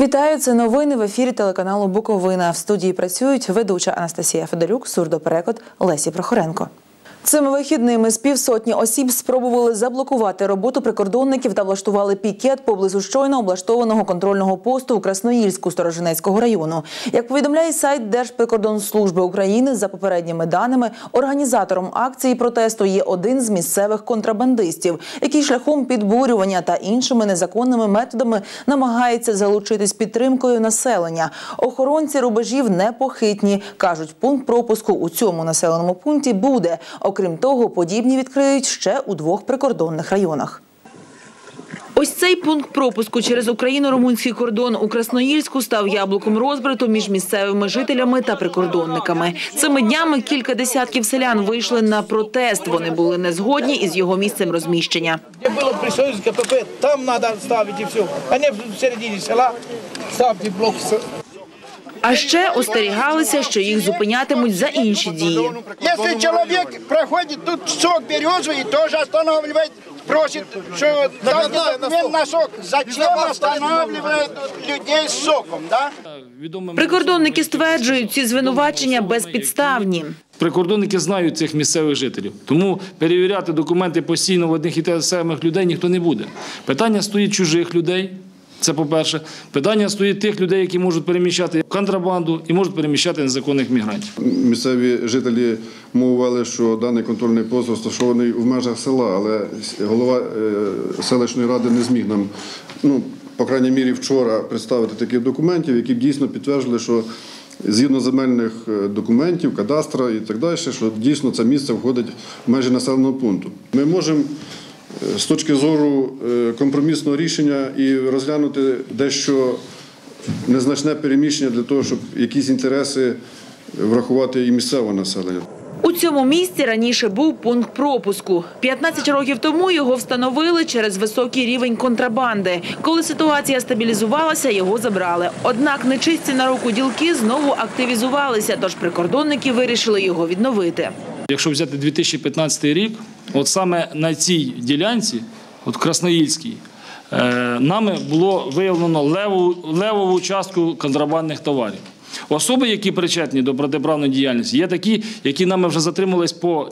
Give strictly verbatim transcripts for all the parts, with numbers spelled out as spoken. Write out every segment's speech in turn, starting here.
Вітаю, це новини в ефірі телеканалу «Буковина». В студії працюють ведуча Анастасія Федорюк, сурдопереклад Лесі Прохоренко. Цими вихідними з півсотні осіб спробували заблокувати роботу прикордонників та влаштували пікет поблизу щойно облаштованого контрольного посту у Красноїльську Сторожинецького району. Як повідомляє сайт Держприкордонслужби України, за попередніми даними, організатором акції протесту є один з місцевих контрабандистів, який шляхом підбурювання та іншими незаконними методами намагається залучитись підтримкою населення. Охоронці рубежів непохитні. Кажуть, пункт пропуску у цьому населеному пункті буде. Окрім того, подібні відкриють ще у двох прикордонних районах. Ось цей пункт пропуску через україно-румунський кордон у Красноїльську став яблуком розбрату між місцевими жителями та прикордонниками. Цими днями кілька десятків селян вийшли на протест. Вони були не згодні із його місцем розміщення. Де було при Союзі КПП, там треба ставити і все, а не в середині села ставити блок. А ще остерігалися, що їх зупинятимуть за інші дії. Якщо чоловік проходить тут сок березовий, теж останавливають, просить, що дайте документ на сок. Зачем останавливають людей з соком, да? Прикордонники стверджують, ці звинувачення безпідставні. Прикордонники знають цих місцевих жителів, тому перевіряти документи постійно в одних і тих самих людей ніхто не буде. Питання стоїть чужих людей. Це по-перше. Питання стоїть тих людей, які можуть переміщати контрабанду і можуть переміщати незаконних мігрантів. Місцеві жителі мовили, що даний контрольний пост розташований в межах села, але голова селищної ради не зміг нам, ну, по крайній мірі вчора, представити таких документів, які б дійсно підтверджували, що згідно земельних документів, кадастра і так далі, що дійсно це місце входить в межі населеного пункту. Ми можемо з точки зору компромісного рішення і розглянути дещо незначне переміщення для того, щоб якісь інтереси врахувати і місцевого населення. У цьому місці раніше був пункт пропуску. п'ятнадцять років тому його встановили через високий рівень контрабанди. Коли ситуація стабілізувалася, його забрали. Однак нечисті на руку ділки знову активізувалися, тож прикордонники вирішили його відновити. Якщо взяти дві тисячі п'ятнадцятий рік, от саме на цій ділянці, от Красноїльській, нами було виявлено левову, левову частку контрабандних товарів. Особи, які причетні до протиправної діяльності, є такі, які нами вже затримались по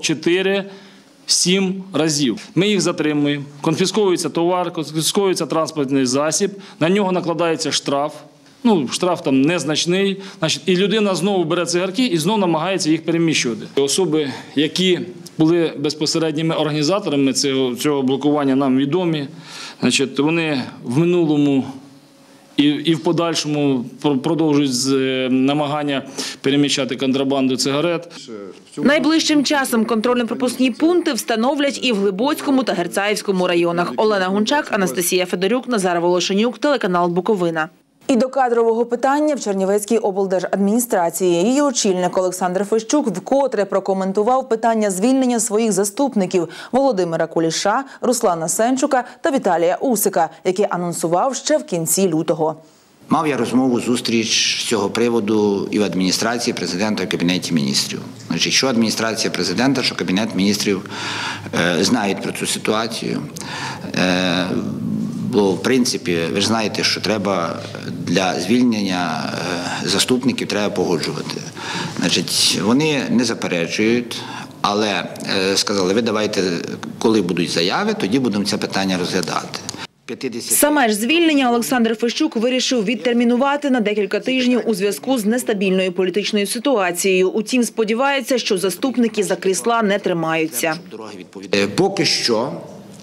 чотири-сім разів. Ми їх затримуємо, конфісковується товар, конфісковується транспортний засіб, на нього накладається штраф. Ну, штраф там незначний, значить, і людина знову бере цигарки і знову намагається їх переміщувати. Особи, які були безпосередніми організаторами цього, цього блокування, нам відомі. Значить, вони в минулому і, і в подальшому продовжують намагання переміщати контрабанду цигарет. Найближчим часом контрольно-пропускні пункти встановлять і в Глибоцькому та Герцаївському районах. Олена Гунчак, Анастасія Федорюк, Назар Волошенюк, телеканал «Буковина». І до кадрового питання в Чернівецькій облдержадміністрації. Її очільник Олександр Фещук вкотре прокоментував питання звільнення своїх заступників Володимира Куліша, Руслана Сенчука та Віталія Усика, які анонсував ще в кінці лютого. Мав я розмову, зустріч з цього приводу і в адміністрації президента, і в Кабінеті міністрів. Значить, що адміністрація президента, що Кабінет міністрів е, знають про цю ситуацію. Е, Бо, в принципі, ви ж знаєте, що треба для звільнення заступників треба погоджувати. Значить, вони не заперечують, але сказали, ви давайте, коли будуть заяви, тоді будемо це питання розглядати. Саме ж звільнення Олександр Фещук вирішив відтермінувати на декілька тижнів у зв'язку з нестабільною політичною ситуацією. Утім, сподівається, що заступники за крісла не тримаються. Поки що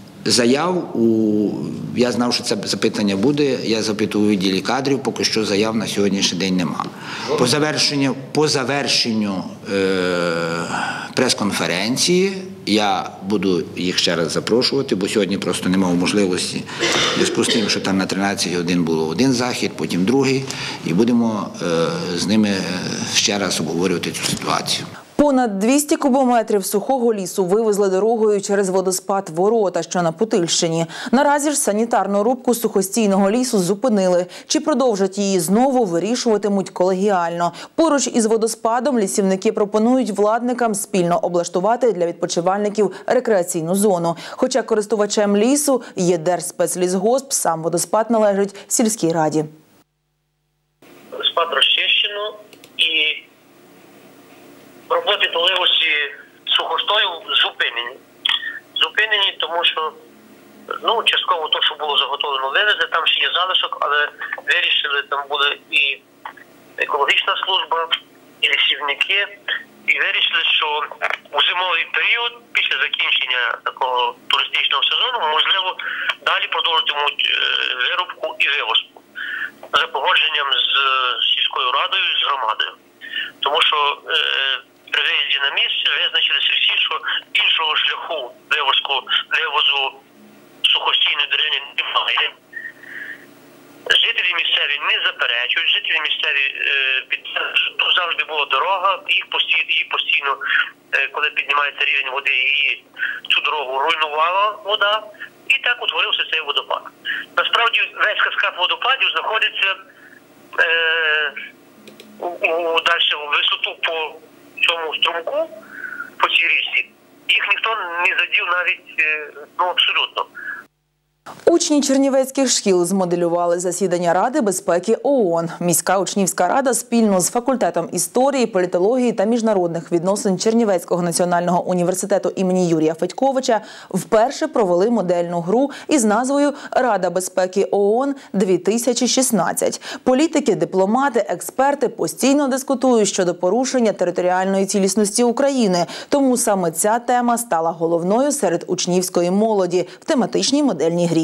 заяв, у... я знав, що це запитання буде, я запитував у відділі кадрів, поки що заяв на сьогоднішній день нема. По завершенню, по завершенню е... прес-конференції я буду їх ще раз запрошувати, бо сьогодні просто не мав можливості, в зв'язку з тим, що там на тринадцять годин було один захід, потім другий, і будемо е... з ними ще раз обговорювати цю ситуацію. Понад двісті кубометрів сухого лісу вивезли дорогою через водоспад Ворота, що на Путильщині. Наразі ж санітарну рубку сухостійного лісу зупинили. Чи продовжать її знову, вирішуватимуть колегіально. Поруч із водоспадом лісівники пропонують владникам спільно облаштувати для відпочивальників рекреаційну зону. Хоча користувачем лісу є Держспецлісгосп, сам водоспад належить сільській раді. роботи доливості сухостою зупинені. Зупинені, тому що ну, частково те, що було заготовлено, вивезли, там ще є залишок, але вирішили, там буде і екологічна служба, і лісівники, і вирішили, що у зимовий період, після закінчення такого туристичного сезону, можливо, далі продовжуватимуть вирубку і вивозку за погодженням з сільською радою, з громадою. Тому що е, при виїзді на місце визначилися всі, що іншого шляху вивозку, вивозу сухостійної деревини немає. Жителі місцеві не заперечують, жителі місцеві е, підтверджують, що тут завжди була дорога, їх постійно, її постійно е, коли піднімається рівень води, її цю дорогу руйнувала вода, і так утворився цей водопад. Насправді весь каскад водопадів знаходиться е, у, у, далі у висоту по цьому струмку, по цій річці. Їх ніхто не задів навіть, е, ну абсолютно. Учні чернівецьких шкіл змоделювали засідання Ради безпеки ООН. Міська учнівська рада спільно з факультетом історії, політології та міжнародних відносин Чернівецького національного університету імені Юрія Федьковича вперше провели модельну гру із назвою «Рада безпеки ООН дві тисячі шістнадцять». Політики, дипломати, експерти постійно дискутують щодо порушення територіальної цілісності України. Тому саме ця тема стала головною серед учнівської молоді в тематичній модельній грі.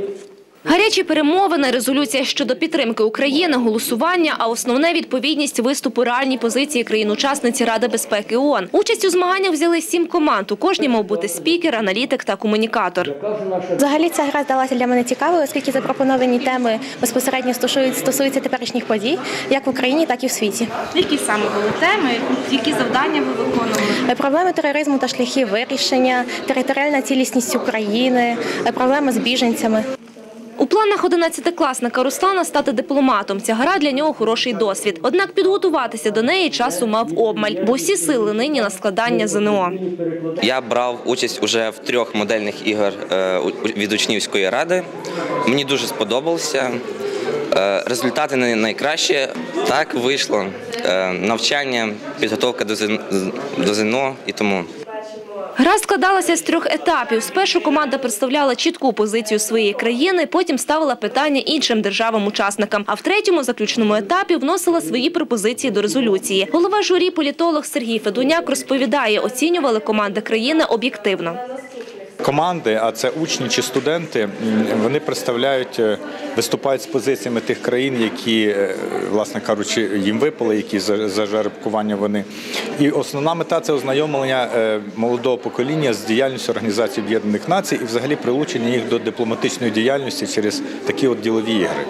Гарячі перемовини, резолюція щодо підтримки України, голосування, а основне – відповідність виступу реальній позиції країн-учасниці Ради безпеки ООН. Участь у змаганнях взяли сім команд. У кожній мав бути спікер, аналітик та комунікатор. Взагалі ця гра здалася для мене цікавою, оскільки запропоновані теми безпосередньо стосуються теперішніх подій, як в Україні, так і в світі. Які саме були теми, які завдання ви виконували? Проблеми тероризму та шляхи вирішення, територіальна цілісність України, проблеми з біженцями. У планах одинадцятикласника Руслана стати дипломатом. Ця гра для нього хороший досвід. Однак підготуватися до неї часу мав обмаль, бо всі сили нині на складання ЗНО. Я брав участь уже в трьох модельних ігор від учнівської ради. Мені дуже сподобалося. Результати не найкращі. Так вийшло. Навчання, підготовка до ЗНО і тому. Гра складалася з трьох етапів. Спершу команда представляла чітку позицію своєї країни, потім ставила питання іншим державам-учасникам, а в третьому, заключному етапі, вносила свої пропозиції до резолюції. Голова журі, політолог Сергій Федуняк розповідає, оцінювали команди країни об'єктивно. Команди, а це учні чи студенти, вони представляють, виступають з позиціями тих країн, які, власне кажучи, їм випали, які за жеребкування вони. І основна мета – це ознайомлення молодого покоління з діяльністю Організації Об'єднаних Націй і взагалі прилучення їх до дипломатичної діяльності через такі от ділові ігри.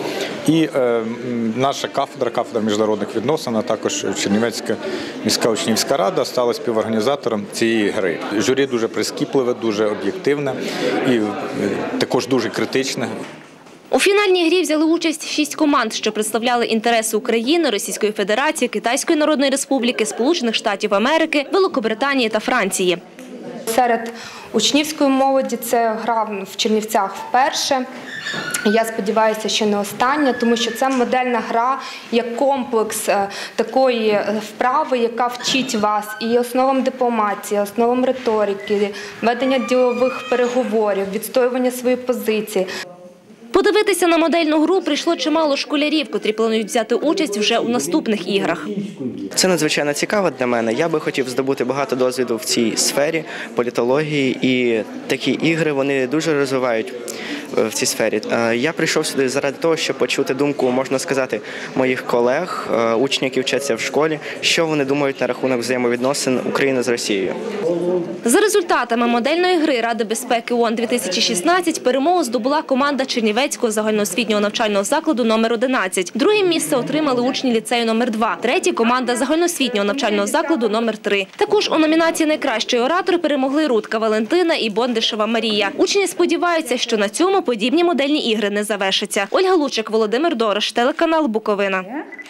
І е, наша кафедра, кафедра міжнародних відносин, а також Чернівецька міська учнівська рада стала співорганізатором цієї гри. Журі дуже прискіпливе, дуже об'єктивне і також дуже критичне. У фінальній грі взяли участь шість команд, що представляли інтереси України, Російської Федерації, Китайської Народної Республіки, Сполучених Штатів Америки, Великобританії та Франції. Серед учнівської молоді це гра в Чернівцях вперше. Я сподіваюся, що не остання, тому що це модельна гра як комплекс такої вправи, яка вчить вас і основам дипломатії, основам риторики, ведення ділових переговорів, відстоювання своєї позиції. Подивитися на модельну гру прийшло чимало школярів, котрі планують взяти участь вже у наступних іграх. Це надзвичайно цікаво для мене. Я би хотів здобути багато досвіду в цій сфері політології, і такі ігри вони дуже розвивають в цій сфері. Я прийшов сюди заради того, щоб почути думку, можна сказати, моїх колег, учнів, які вчаться в школі, що вони думають на рахунок взаємовідносин України з Росією. За результатами модельної гри Ради безпеки ООН дві тисячі шістнадцять перемогу здобула команда Чернівецького загальноосвітнього навчального закладу номер одинадцять. Друге місце отримали учні ліцею номер два. Третє – команда загальноосвітнього навчального закладу номер три. Також у номінації «Найкращий оратор» перемогли Рудка Валентина і Бондишева Марія. Учні сподіваються, що на цьому подібні модельні ігри не завершаться. Ольга Лучик, Володимир Дорош, телеканал Буковина.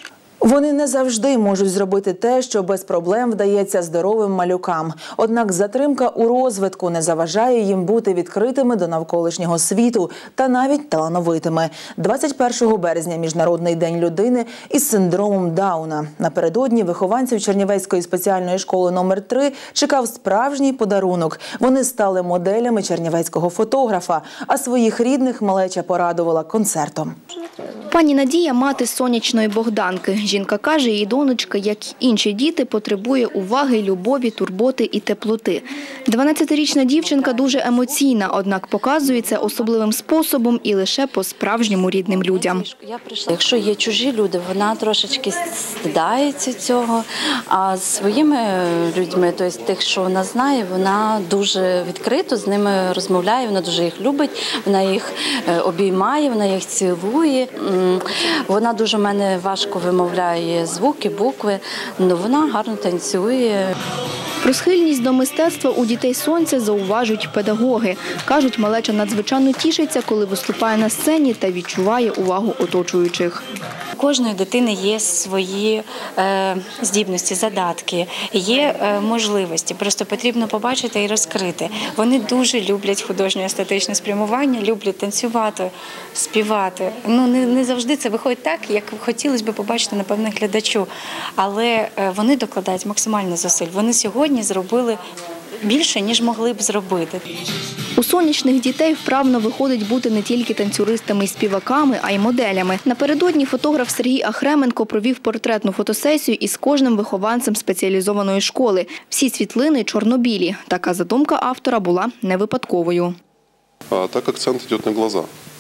Вони не завжди можуть зробити те, що без проблем вдається здоровим малюкам. Однак затримка у розвитку не заважає їм бути відкритими до навколишнього світу та навіть талановитими. двадцять першого березня – Міжнародний день людини із синдромом Дауна. Напередодні вихованців Чернівецької спеціальної школи номер три чекав справжній подарунок. Вони стали моделями чернівецького фотографа, а своїх рідних малеча порадувала концертом. Пані Надія – мати сонячної Богданки. Жінка каже, її донечка, як і інші діти, потребує уваги, любові, турботи і теплоти. дванадцятирічна дівчинка дуже емоційна, однак показує це особливим способом і лише по-справжньому рідним людям. Якщо є чужі люди, вона трошечки стидається цього, а з своїми людьми, тобто тих, що вона знає, вона дуже відкрито з ними розмовляє, вона дуже їх любить, вона їх обіймає, вона їх цілує. Вона дуже в мене важко вимовляє звуки, букви, але вона гарно танцює. Про схильність до мистецтва у дітей сонця зауважують педагоги. Кажуть, малеча надзвичайно тішиться, коли виступає на сцені та відчуває увагу оточуючих. У кожної дитини є свої е, здібності, задатки, є е, можливості. Просто потрібно побачити і розкрити. Вони дуже люблять художнє естетичне спрямування, люблять танцювати, співати. Ну, не, не завжди це виходить так, як хотілося б побачити, напевно, глядачу. Але е, вони докладають максимально зусиль. Вони сьогодні зробили більше, ніж могли б зробити. У сонячних дітей вправно виходить бути не тільки танцюристами і співаками, а й моделями. Напередодні фотограф Сергій Ахременко провів портретну фотосесію із кожним вихованцем спеціалізованої школи. Всі світлини чорно-білі. Така задумка автора була не випадковою. А так акцент йде на глаза.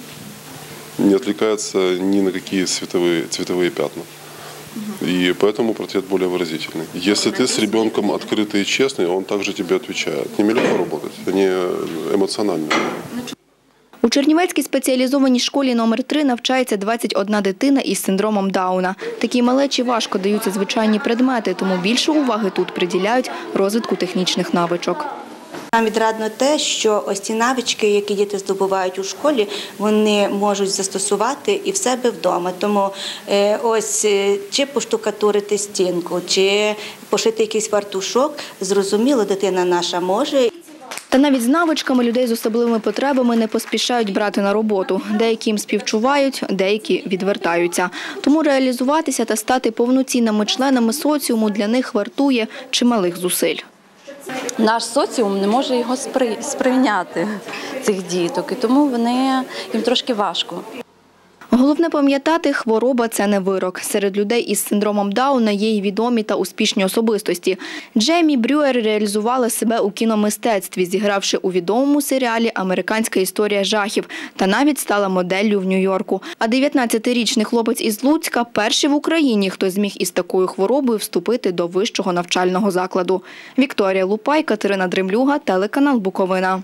Не відволікається ні на які цветові, цветові пятна. И поэтому портрет более выразительный. Если ты с ребенком открытый и честный, он также тебе отвечает. С ними легко работать, они эмоциональные. У Чернівецькій спеціалізованій школі номер три навчається двадцять одна дитина із синдромом Дауна. Такій малечі важко даються звичайні предмети, тому більше уваги тут приділяють розвитку технічних навичок. Нам відрадно те, що ось ці навички, які діти здобувають у школі, вони можуть застосувати і в себе вдома. Тому ось чи поштукатурити стінку, чи пошити якийсь фартушок, зрозуміло, дитина наша може. Та навіть з навичками людей з особливими потребами не поспішають брати на роботу. Деякі їм співчувають, деякі відвертаються. Тому реалізуватися та стати повноцінними членами соціуму для них вартує чималих зусиль. Наш соціум не може його сприйняти, цих діток, і тому вони, їм трошки важко. Головне пам'ятати, хвороба – це не вирок. Серед людей із синдромом Дауна є й відомі та успішні особистості. Джеймі Брюер реалізувала себе у кіномистецтві, зігравши у відомому серіалі «Американська історія жахів» та навіть стала моделлю в Нью-Йорку. А дев'ятнадцятирічний хлопець із Луцька – перший в Україні, хто зміг із такою хворобою вступити до вищого навчального закладу. Вікторія Лупай, Катерина Дремлюга, телеканал «Буковина».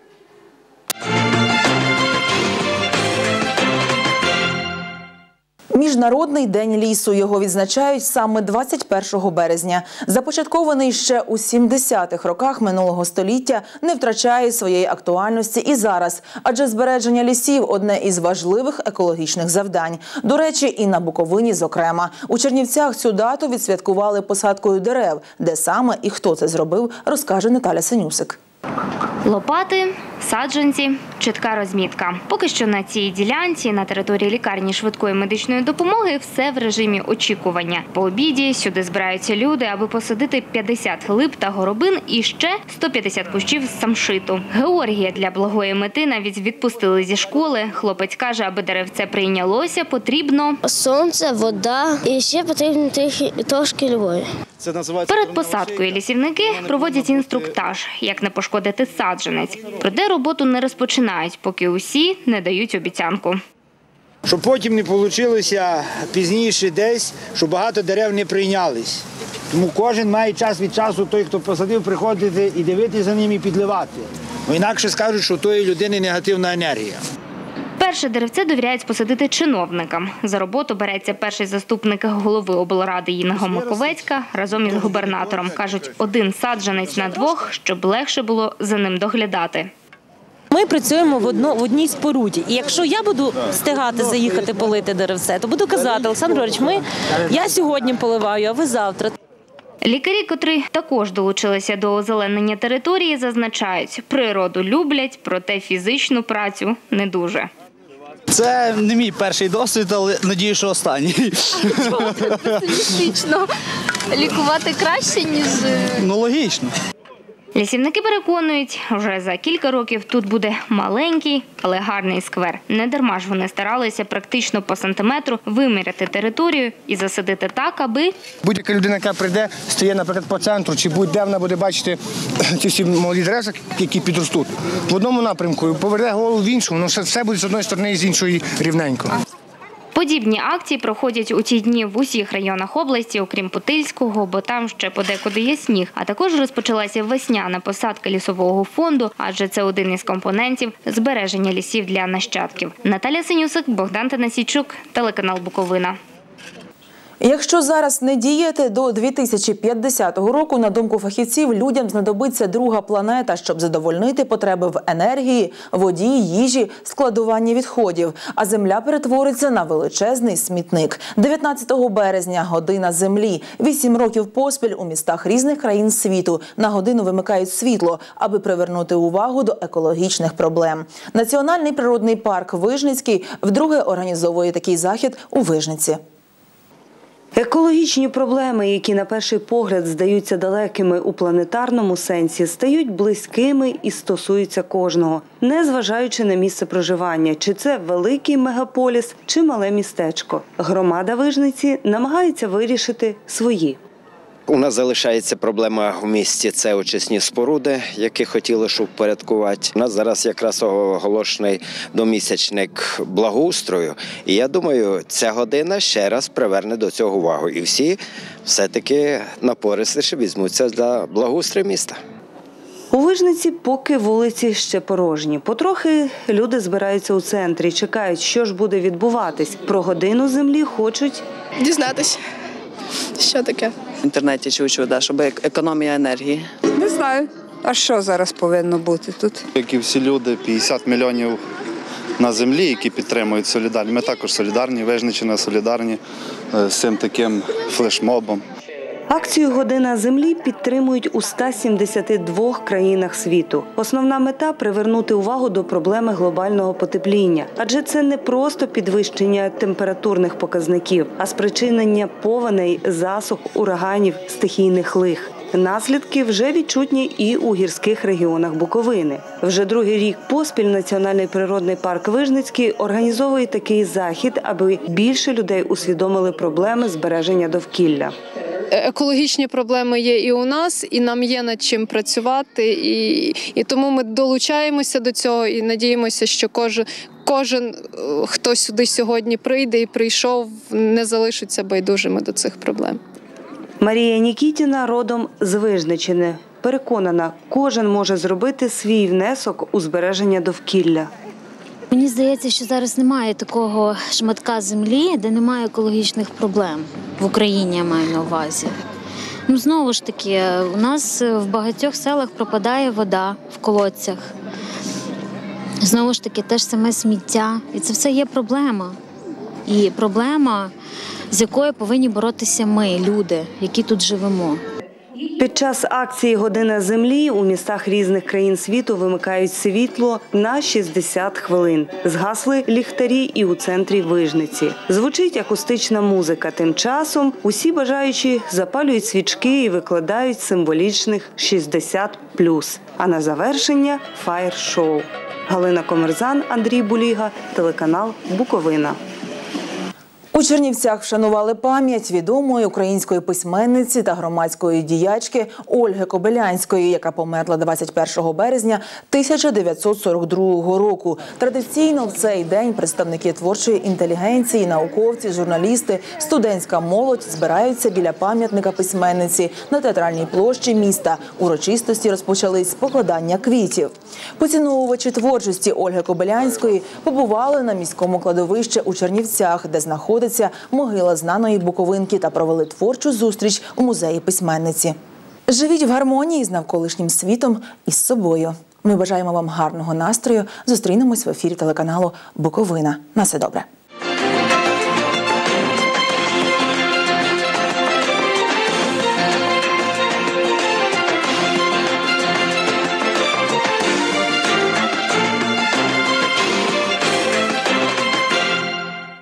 Міжнародний день лісу. Його відзначають саме двадцять першого березня. Започаткований ще у сімдесятих роках минулого століття, не втрачає своєї актуальності і зараз. Адже збереження лісів – одне із важливих екологічних завдань. До речі, і на Буковині зокрема. У Чернівцях цю дату відсвяткували посадкою дерев. Де саме і хто це зробив, розкаже Наталя Сенюсик. Лопати, саджанці, чітка розмітка. Поки що на цій ділянці, на території лікарні швидкої медичної допомоги, все в режимі очікування. По обіді сюди збираються люди, аби посадити п'ятдесят лип та горобин і ще сто п'ятдесят кущів самшиту. Георгія для благої мети навіть відпустили зі школи. Хлопець каже, аби деревце прийнялося, потрібно сонце, вода і ще потрібно трошки любові. Перед посадкою лісівники проводять інструктаж, як не пошкодити саджанець. Проте роботу не розпочинають, поки усі не дають обіцянку. Щоб потім не вийшло пізніше десь, що багато дерев не прийнялись. Тому кожен має час від часу, той, хто посадив, приходити і дивитися за ним і підливати. Бо інакше скажуть, що у тої людини негативна енергія. Перше деревце довіряють посадити чиновникам. За роботу береться перший заступник голови облради Інга Маковецька разом із губернатором. Кажуть, один саджанець на двох, щоб легше було за ним доглядати. Ми працюємо в, одно, в одній споруді. І якщо я буду встигати заїхати полити деревце, то буду казати: Олександр Григорович, ми, я сьогодні поливаю, а ви завтра. Лікарі, котрі також долучилися до озеленення території, зазначають, природу люблять, проте фізичну працю не дуже. Це не мій перший досвід, але надію, що останній. Чому так песимістично? Лікувати краще, ніж… Ну, логічно. Лісівники переконують, вже за кілька років тут буде маленький, але гарний сквер. Не дарма ж вони старалися практично по сантиметру виміряти територію і засадити так, аби… Будь-яка людина, яка прийде, стає, наприклад, по центру, чи будь-де вона буде бачити ці всі молоді дерева, які підростуть, в одному напрямку, поверне голову в іншому, воно все буде з одної сторони і з іншої рівненько. Подібні акції проходять у ці дні в усіх районах області, окрім Путильського, бо там ще подекуди є сніг. А також розпочалася весняна посадка лісового фонду, адже це один із компонентів збереження лісів для нащадків. Наталя Синюсик, Богдан Танасійчук, телеканал Буковина. Якщо зараз не діяти, до дві тисячі п'ятдесятого року, на думку фахівців, людям знадобиться друга планета, щоб задовольнити потреби в енергії, воді, їжі, складуванні відходів. А Земля перетвориться на величезний смітник. дев'ятнадцятого березня – година Землі. Вісім років поспіль у містах різних країн світу на годину вимикають світло, аби привернути увагу до екологічних проблем. Національний природний парк Вижницький вдруге організовує такий захід у Вижниці. Екологічні проблеми, які на перший погляд здаються далекими у планетарному сенсі, стають близькими і стосуються кожного, незважаючи на місце проживання, чи це великий мегаполіс, чи мале містечко. Громада Вижниці намагається вирішити свої. У нас залишається проблема в місті – це очисні споруди, які хотіли, щоб впорядкувати. У нас зараз якраз оголошений домісячник благоустрою. І я думаю, ця година ще раз приверне до цього увагу. І всі все-таки напористіше візьмуться за благоустрою міста. У Вижниці поки вулиці ще порожні. Потрохи люди збираються у центрі, чекають, що ж буде відбуватись. Про годину землі хочуть дізнатися. Що таке? В інтернеті чую, да, щоб економія енергії. Не знаю. А що зараз повинно бути тут? Як і всі люди, п'ятдесят мільйонів на землі, які підтримують солідарність. Ми також солідарні, Вижниччина солідарні з цим таким флешмобом. Акцію «Година Землі» підтримують у ста сімдесяти двох країнах світу. Основна мета – привернути увагу до проблеми глобального потепління. Адже це не просто підвищення температурних показників, а спричинення повеней, засух, ураганів, стихійних лих. Наслідки вже відчутні і у гірських регіонах Буковини. Вже другий рік поспіль Національний природний парк Вижницький організовує такий захід, аби більше людей усвідомили проблеми збереження довкілля. Екологічні проблеми є і у нас, і нам є над чим працювати, і, і тому ми долучаємося до цього і надіємося, що кожен, кожен, хто сюди сьогодні прийде і прийшов, не залишиться байдужими до цих проблем. Марія Нікітіна родом з Вижниччини. Переконана, кожен може зробити свій внесок у збереження довкілля. Мені здається, що зараз немає такого шматка землі, де немає екологічних проблем. В Україні я маю на увазі. Ну, знову ж таки, у нас в багатьох селах пропадає вода в колодцях. Знову ж таки, те ж саме сміття. І це все є проблема. І проблема, з якою повинні боротися ми, люди, які тут живемо. Під час акції «Година Землі» у містах різних країн світу вимикають світло на шістдесят хвилин. Згасли ліхтарі і у центрі Вижниці. Звучить акустична музика. Тим часом усі бажаючі запалюють свічки і викладають символічних шістдесят плюс. А на завершення – фаєр-шоу. Галина Комерзан, Андрій Буліга, телеканал Буковина. У Чернівцях вшанували пам'ять відомої української письменниці та громадської діячки Ольги Кобилянської, яка померла двадцять першого березня тисяча дев'ятсот сорок другого року. Традиційно в цей день представники творчої інтелігенції, науковці, журналісти, студентська молодь збираються біля пам'ятника письменниці на театральній площі міста. Урочистості розпочались з покладання квітів. Поціновувачі творчості Ольги Кобилянської побували на міському кладовищі у Чернівцях, де знаходиться могила знаної буковинки, та провели творчу зустріч у музеї письменниці. Живіть в гармонії з навколишнім світом і з собою. Ми бажаємо вам гарного настрою. Зустрінемось в ефірі телеканалу «Буковина». На все добре.